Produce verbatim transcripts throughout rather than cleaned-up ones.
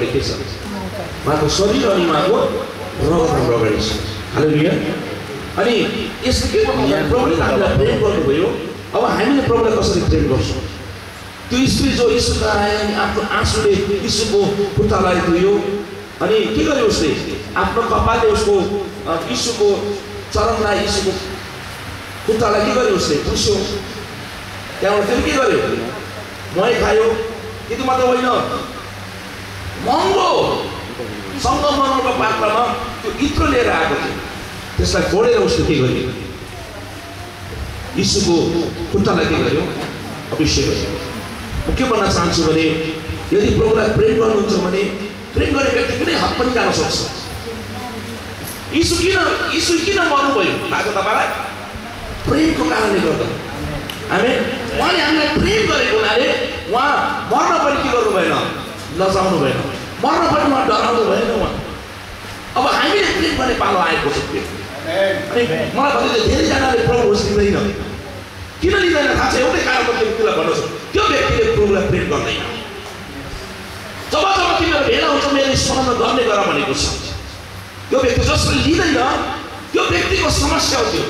के छ उहाँको शरीर अनि उहाँको रगत हाम्रो अगाडि छ हालेलुया अनि यसले के भन्नुहुन्छ प्रभुले हामीलाई प्रेम गर्नुभयो अब हामीले प्रभुलाई कसरी प्रेम गर्छौँ त्यो स्त्री जो यीशुका आयो अनि आफ्नो आँसुले यीशुको खुट्टालाई धुयो अनि के गर्यो उसले आफ्नो कपालले उसको यीशुको चरणलाई यीशुको खुट्टालाई के गर्यो उसले पुस्यो त्यहाँबाट फेरि के गर्यो मही खायो यति मात्र होइन महँगो सङ्गमरमरको पात्रमा त्यो इत्र लिएर आएको थियो त्यसलाई फोडेर उसले के गर्यो यीशुको खुट्टालाई के गर्यो अभिषेक गर्यो म के भन्न चाहन्छु भने यदि प्रभुलाई प्रेम गर्नुहुन्छ भने प्रेम गर्ने व्यक्ति कुनै हद पनि जान सक्छ यीशु किन यीशु किन मर्नुभयो थाहा छ तपाईँलाई प्रेमको कारणले गर्दा हामी उहाँले हामीलाई प्रेम गरेको हुनाले उहाँ मर्न पनि के गर्नु भएन लजाउनु भएन मर्न पनि उहाँ डराउनु भएन उहाँ अब हामीले प्रेम गर्ने पालो आएको छ त्यो अनि मलाई भन्दै धेरैजनाले प्रभु होस् लिँदैन किन लिँदैन थाहा छ एउटै कारण म त्यसलाई भन्नुहोस् त्यो व्यक्तिले प्रभुलाई प्रेम गर्दैन जब जब तिमीहरू भेला हुन्छ मेरो स्मरण गर्ने गर भनेको छ त्यो व्यक्ति जसले लिँदैन त्यो व्यक्तिको समस्या हो त्यो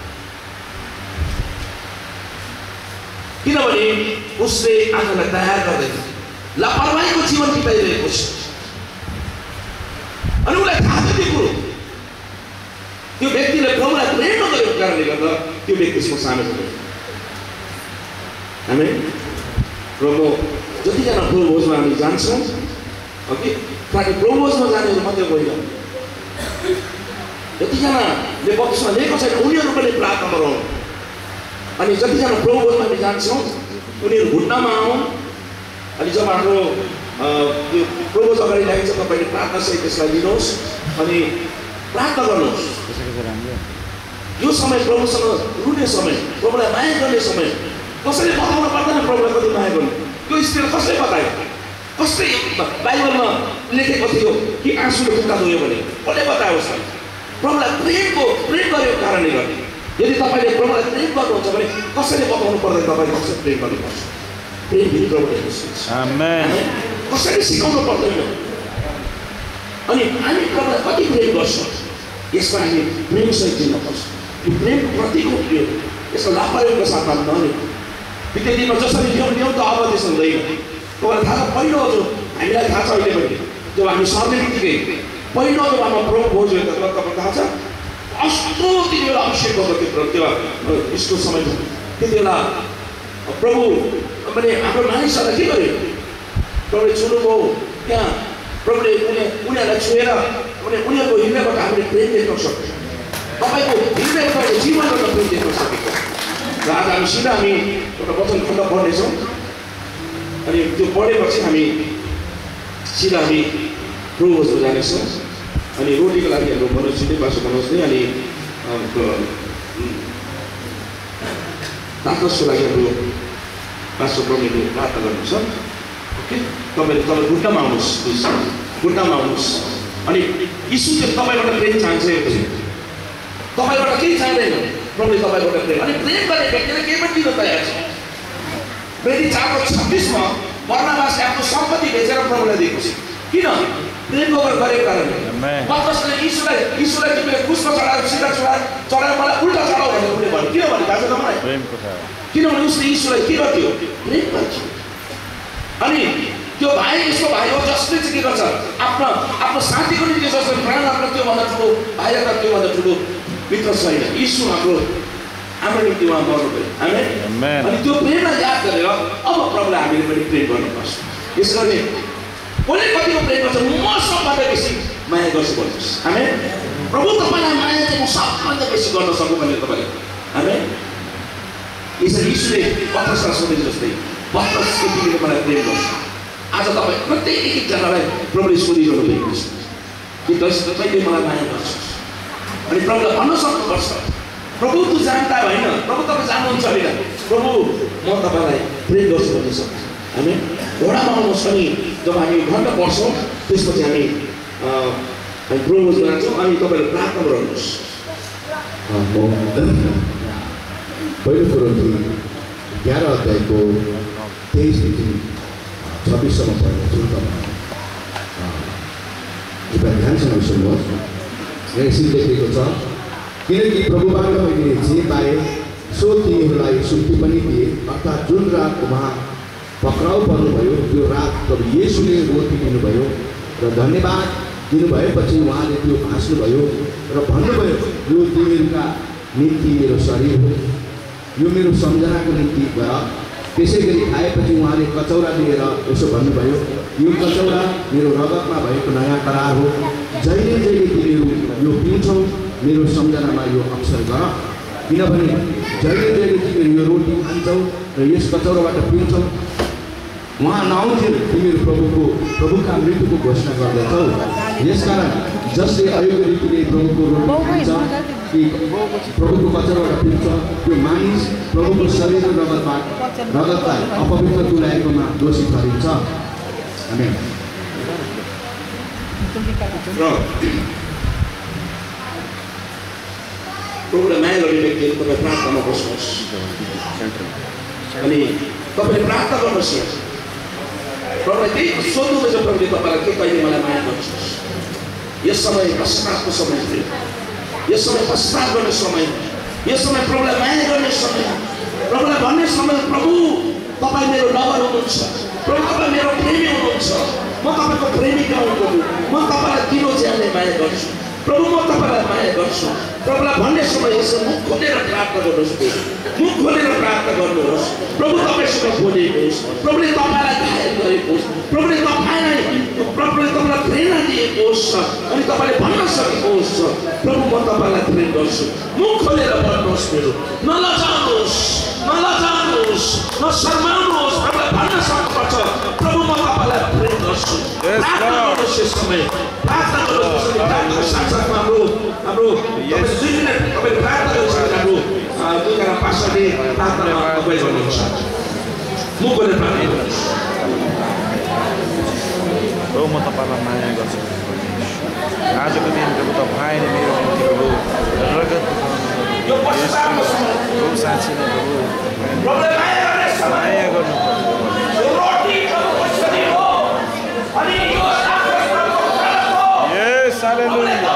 किनभने उसले आफूलाई तयार गर्दैन लापरवाहीको जीवन बिताइरहेको छ अनि उसलाई थाहा छ त्यो कुरो त्यो व्यक्तिले प्रभुलाई प्रेम नगरेको कारणले गर्दा त्यो व्यक्तिसँग सानो छ हामी प्रभु जतिजना प्रभु भोजमा हामी जान्छौँ ओके ताकि प्रभु भोजमा जानेहरू मात्रै होइन जतिजनाले बक्समा लिएको छैन उनीहरू पनि प्रार्थना गरौँ अनि जतिजना प्रभु भोजमा हामी जान्छौँ उनीहरू घुट्नामा आउँ अनि जब हाम्रो त्यो प्रभु अगाडि लागेको छ तपाईँले प्रार्थना सहित त्यसलाई लिनुहोस् अनि प्रार्थना गर्नुहोस् यो समय प्रभुसँग रुने समय प्रभुलाई माया गर्ने समय कसैले बताउन पर्दैन प्रभुलाई कति माया गर्नु त्यो स्थिति कसैले बतायो कसले बाइबलमा लेखेको थियो कि आँसुले खुट्टा धोयो भने कसले बतायो उसलाई प्रभुलाई प्रेमको प्रेम गरेको कारणले गर्दा यदि तपाईँले प्रभुलाई प्रेम गर्नुहुन्छ भने कसैले बताउनु पर्दैन तपाईँले कसरी प्रेम गर्नुपर्छ प्रेम भित्रबाट कसैले सिकाउनु पर्दैन अनि हामी प्रभुलाई कति प्रेम गर्छौँ यसमा हामी प्रेमसहित दिनुपर्छ यो प्रेमको प्रतीक हो यो यसको लापरवाहीको साथमा नलिनु बित्दै दिनमा जसरी ल्याउँ ल्याउँ त अब त्यसो हुँदैन तपाईँलाई थाहा छ पहिलो जो हामीलाई थाहा छ अहिले पनि जब हामी सर्ने बित्तिकै पहिलो जब हाम्रो प्रभु भोज हो तपाईँलाई थाहा छ कस्तो त्यति बेला अभिषेक भएको थियो त्यो यसको समय त्यति बेला प्रभु मैले हाम्रो मानिसहरूलाई के गर्यो प्रभुले छुनुभयो त्यहाँ प्रभुले उनीहरूलाई छुएर उनीहरूको हृदयबाट हामीले प्रेम देख्न सक्छ तपाईँको हृदयबाट जीवनबाट प्रेम देख्न सकेको र आज हामी सिधा हामी एउटा वचन खण्ड पढ्नेछौँ अनि त्यो पढेपछि हामी सिधा हामी प्रभु भोजमा जानेछौँ अनि रोटीको लागि हाम्रो बनाउँछु नै बासो बनाउँछु नै अनि ताकसको लागि हाम्रो बासो प्रभुले प्रार्थना गर्नुहुन्छ ओके तपाईँले तपाईँ घुट्टामा आउनुहोस् घुट्टामा आउनुहोस् अनि यीशु चाहिँ तपाईँबाट प्रेम चाहन्छ तपाईँबाट केही चाहँदैन प्रभुले तपाईँबाट प्रेम अनि प्रेम गर्ने व्यक्तिले केही पनि दिन तयार छ वेदी चारको छब्बिसमा बर्नबासले आफ्नो सम्पत्ति बेचेर प्रभुलाई दिएको छ किन प्रेम गरेको कारणले पत्रुसले यीशुलाई यीशुलाई तिमीले क्रुसमा चढाएर सिधा चढाएर चढाएर मलाई उल्टा चढाऊ भनेर उसले भन्यो किन भने थाहा छ तपाईँलाई किनभने उसले यीशुलाई के गर्थ्यो प्रेम गर्थ्यो अनि त्यो भाइ यसको भाइ हो जसले चाहिँ के गर्छ आफ्नो आफ्नो साथीको निम्ति जसले प्राण आफ्नो त्योभन्दा ठुलो भाइ र त्योभन्दा ठुलो मित्र छैन यीशु हाम्रो हाम्रो निम्ति उहाँ मर्नुभयो हामी अनि त्यो प्रेमलाई याद गरेर अब प्रभुलाई हामीले पनि प्रेम गर्नुपर्छ यस गर्ने कसले कतिको प्रेम गर्छ म सबभन्दा बेसी माया गर्छु भन्नुहोस् हामी प्रभु तपाईँलाई माया चाहिँ म सबभन्दा बेसी गर्न सकौँ भनेर तपाईँले हामी यसरी यीशुले पत्रुसलाई सोधे जस्तै पत्रुस तिमीले मलाई प्रेम गर्छ आज तपाईँ प्रत्येक एक एकजनालाई प्रभुले सोधिरहनु भएको छ कि तपाईँले मलाई माया गर्छ अनि प्रभुलाई भन्न सक्नुपर्छ प्रभु तू जानता होइन प्रभु तपाईँ जान्नुहुन्छ होइन प्रभु म तपाईँलाई प्रेम गर्छु भन्ने सक्छ हामी घोडामा आउनुहोस् अनि जब हामी घन्टा पढ्छौँ त्यसपछि हामी हामी प्रभु जान्छौँ अनि तपाईँले प्रार्थना गर्नुहोस् पहिलो कुरो एघार अध्यायको तेइसदेखि छब्बिससम्म पढ्नेछु तपाईँ ध्यानसँग सुन्नुहोस्। यसरी लेखेको छ, किनकि प्रभुबाट मैले जे पाएँ सो तिमीहरूलाई सुक्ति पनि दिए, अर्थात् जुन रात उहाँ पक्राउ पर्नुभयो त्यो रात प्रभु येशूले रोटी दिनुभयो र धन्यवाद दिनुभएपछि उहाँले त्यो भाँच्नुभयो र भन्नुभयो, यो तिमीहरूका निम्ति मेरो शरीर हो, यो मेरो सम्झनाको निम्ति गर। त्यसै गरी खाएपछि उहाँले कचौरा लिएर यसो भन्नुभयो, यो कचौरा मेरो रगतमा भएको नयाँ करार हो, जहिले जहिले तिमीहरू यो पिउँछौ मेरो सम्झनामा यो अवसर गर। किनभने जहिले जहिले तिमीहरू यो रोटी खान्छौ र यस कचौराबाट पिउँछौ उहाँ नआउँथ्यो तिमीहरू प्रभुको प्रभुका मृत्युको घोषणा गर्दछौ। यसकारण जसले अयोग्य रीतिले प्रभुको रोटी खान्छ कि प्रभुको कचौराबाट पिउँछ त्यो मानिस प्रभुको शरीर र रगतबाट रगतलाई अपवित्र तुल्याएकोमा दोषी ठहरिन्छ। आमेन। प्रभुलाई माया गर्ने व्यक्तिहरू तपाईँ प्रार्थनामा बस्नुहोस् अनि तपाईँले प्रार्थना गर्नुहोस्। प्रभुलाई त्यही सोध्नुहुँदैछ, प्रभुले तपाईँलाई के कहिले मलाई माया गर्नुहोस्। यस समय पश्चातापको समय थियो, यस समय पश्चाताप गर्ने समय, यस समय प्रभुलाई माया गर्ने समय, प्रभुलाई भन्ने समय, प्रभु तपाईँ मेरो नगर हुनुहुन्छ, प्रभु तपाईँ मेरो प्रेमी हुनुहुन्छ, म तपाईँको प्रेमिका हुँ, प्रभु म तपाईँलाई दिलो ज्यानले माया गर्छु, प्रभु म तपाईँलाई माया गर्छु। प्रभुलाई भन्ने समय यसो मुख खोलेर प्रार्थना गर्नुहोस्, मुख खोलेर प्रार्थना गर्नुहोस्। प्रभु तपाईँसँग बोलेकोस्, प्रभुले तपाईँलाई घायल गरेकोस्, प्रभुले तपाईँलाई प्रभुले तपाईँलाई प्रेरणा दिएकोस् अनि तपाईँले भन्न सकेकोस्, प्रभु म तपाईँलाई प्रेम गर्छु। मुख खोलेर भन्नुहोस्, मेरो नलजाउनुहोस्, नलजाउनुहोस्, नशर्माउनुहोस्। प्रभुलाई भन्न सक्नुपर्छ, प्रभु म तपाईँलाई प्रेम गर्छु। प्रार्थना गर्नुहोस् यस समय, प्रार्थना गर्नुहोस्। प्रार्थना साथसाथमा हाम्रो हाम्रो दुई मिनट तपाईँले प्रार्थना गर्नुहोस्। हाम्रो दुईजना पास्टरले प्रार्थनामा अगुवाई गर्नुहुन्छ। मुख खोलेर प्रार्थना गर्नुहोस्। प्रभु म तपाईँलाई माया गर्छु। आजको दिन प्रभु तपाईँले मेरो निम्ति प्रभु रगत प्रभु साँच्चै नै प्रभु माया गर्नु। यस हालेलुया।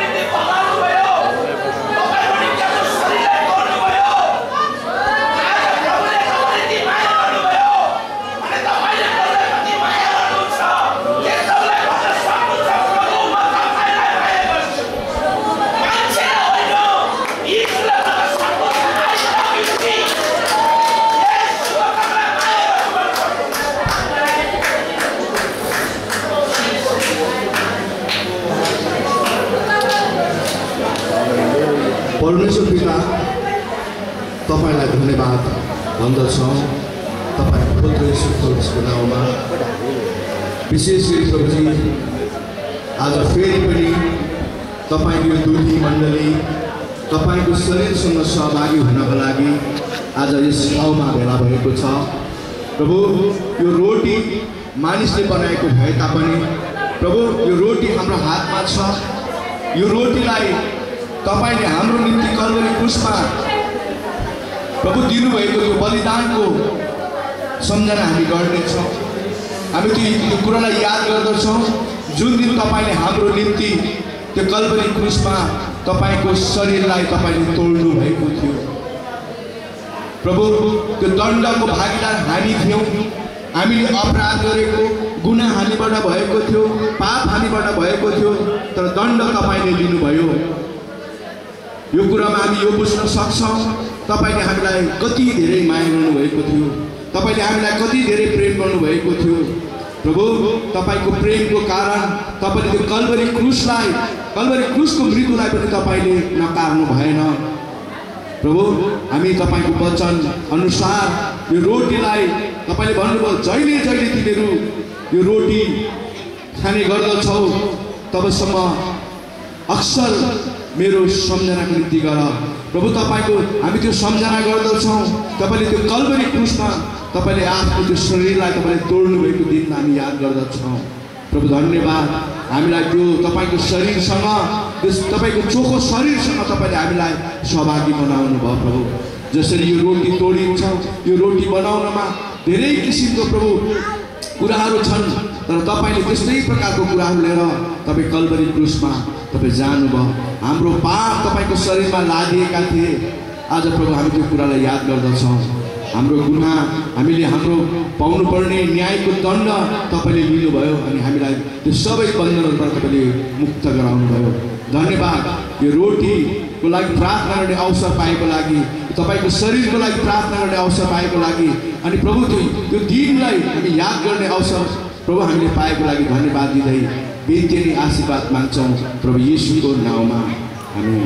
परमेश्वर पिता तपाईँलाई धन्यवाद भन्दछौँ तपाईँको पुत्र येशू ख्रिस्टको नाउँमा। विशेष गरी प्रभुजी आज फेरि पनि तपाईँको यो दुधी मण्डली तपाईँको शरीरसँग सहभागी हुनको लागि आज यस ठाउँमा भेला भएको छ। प्रभु यो रोटी मानिसले बनाएको भए तापनि प्रभु यो रोटी हाम्रो हातमा छ। यो रोटीलाई तपाईले हाम्रो निम्ति कल्वरी क्रुसमा प्रभु दिनुभएको त्यो बलिदानको सम्झना हामी गर्नेछौँ। हामी त्यो त्यो कुरालाई याद गर्दछौँ जुन दिन तपाईँले हाम्रो निम्ति त्यो कल्वरी क्रुसमा तपाईँको शरीरलाई तपाईँले तोड्नु भएको थियो। प्रभु त्यो दण्डको भागीदार हामी थियौँ। हामीले अपराध गरेको गुनाह हामीबाट भएको थियो, पाप हामीबाट भएको थियो, तर दण्ड तपाईँले लिनुभयो। यो कुरामा हामी यो बुझ्न सक्छौँ तपाईँले हामीलाई कति धेरै माया गर्नुभएको थियो, तपाईँले हामीलाई कति धेरै प्रेम गर्नुभएको थियो। प्रभु तपाईँको प्रेमको कारण तपाईँले त्यो कल्वरी क्रुसलाई कल्वरी क्रुसको मृत्युलाई पनि तपाईँले नकार्नु भएन। प्रभु हामी तपाईँको वचन अनुसार यो रोटीलाई तपाईँले भन्नुभयो जहिले जहिले तिमीहरू यो रोटी खाने गर्दछौ तबसम्म अक्सर मेरो सम्झनाको निम्ति गर। प्रभु तपाईँको हामी त्यो सम्झना गर्दछौँ। तपाईँले त्यो कल्वरी क्रुसमा तपाईँले आफ्नो त्यो शरीरलाई तपाईँले तोड्नु भएको दिन हामी याद गर्दछौँ। प्रभु धन्यवाद, हामीलाई त्यो तपाईँको शरीरसँग त्यस तपाईँको चोखो शरीरसँग तपाईँले हामीलाई सहभागी बनाउनु भयो। प्रभु जसरी यो रोटी तोडिन्छ, यो रोटी बनाउनमा धेरै किसिमको प्रभु कुराहरू छन्। तर तपाईले त्यस्तै प्रकारको कुराहरू लिएर तपाईँ कल्भरी क्रुसमा तपाईँ जानुभयो। हाम्रो पाप तपाईँको शरीरमा लादिएका थिए। आज प्रभु हामी त्यो कुरालाई याद गर्दछौँ। हाम्रो गुनाह हामीले हाम्रो पाउनुपर्ने न्यायको दण्ड तपाईँले लिनुभयो अनि हामीलाई त्यो सबै बन्धनहरूबाट तपाईँले मुक्त गराउनुभयो। धन्यवाद। यो रोटीको लागि प्रार्थना गर्ने अवसर पाएको लागि, तपाईँको शरीरको लागि प्रार्थना गर्ने अवसर पाएको लागि अनि प्रभु त्यो त्यो दिनलाई हामी याद गर्ने अवसर प्रभु हामीले पाएको लागि धन्यवाद दिँदै बिन्ती आशीर्वाद माग्छौँ प्रभु येशूको नाउँमा। आमेन।